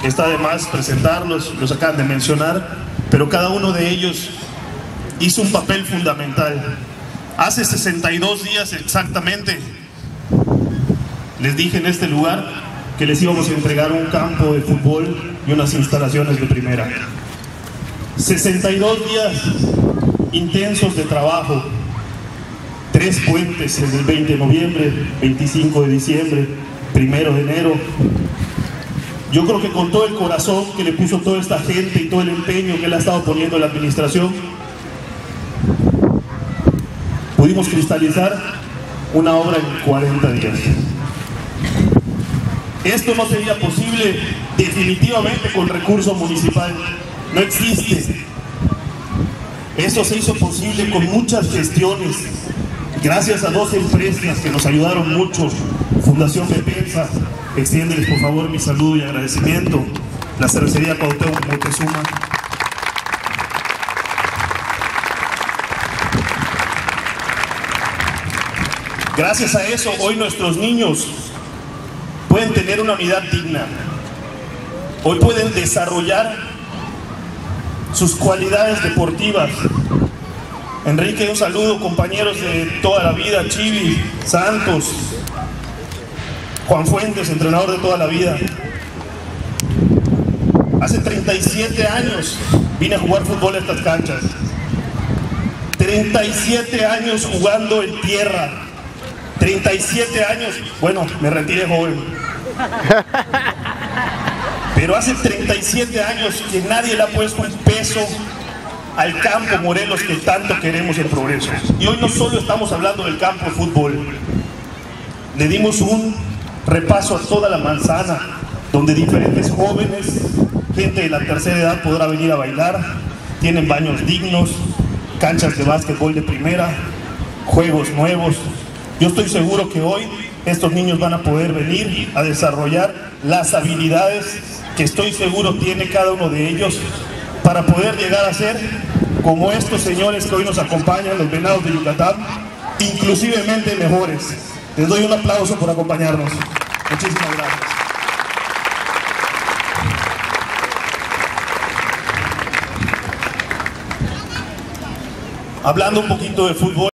está de más presentarlos, los acaban de mencionar, pero cada uno de ellos hizo un papel fundamental. Hace 62 días exactamente les dije en este lugar que les íbamos a entregar un campo de fútbol y unas instalaciones de primera. 62 días intensos de trabajo, 3 puentes desde el 20 de noviembre, 25 de diciembre, 1 de enero. Yo creo que con todo el corazón que le puso toda esta gente y todo el empeño que él ha estado poniendo en la administración, pudimos cristalizar una obra en 40 días. Esto no sería posible definitivamente con recurso municipal, no existe. Esto se hizo posible con muchas gestiones, gracias a 2 empresas que nos ayudaron mucho. Fundación Bepensa, extiéndeles por favor mi saludo y agradecimiento. La Cervecería Cuauhtémoc Moctezuma. Gracias a eso, hoy nuestros niños pueden tener una vida digna. Hoy pueden desarrollar sus cualidades deportivas. Enrique, un saludo, compañeros de toda la vida, Chivi, Santos, Juan Fuentes, entrenador de toda la vida. Hace 37 años vine a jugar fútbol a estas canchas. 37 años jugando en tierra. 37 años, bueno, me retiré joven. Pero hace 37 años que nadie le ha puesto un peso al campo Morelos que tanto queremos en Progreso. Y hoy no solo estamos hablando del campo de fútbol. Le dimos un repaso a toda la manzana, donde diferentes jóvenes, gente de la tercera edad podrá venir a bailar. Tienen baños dignos, canchas de básquetbol de primera, juegos nuevos. Yo estoy seguro que hoy estos niños van a poder venir a desarrollar las habilidades que estoy seguro tiene cada uno de ellos para poder llegar a ser como estos señores que hoy nos acompañan, los Venados de Yucatán, inclusivemente mejores. Les doy un aplauso por acompañarnos. Muchísimas gracias. Hablando un poquito de fútbol.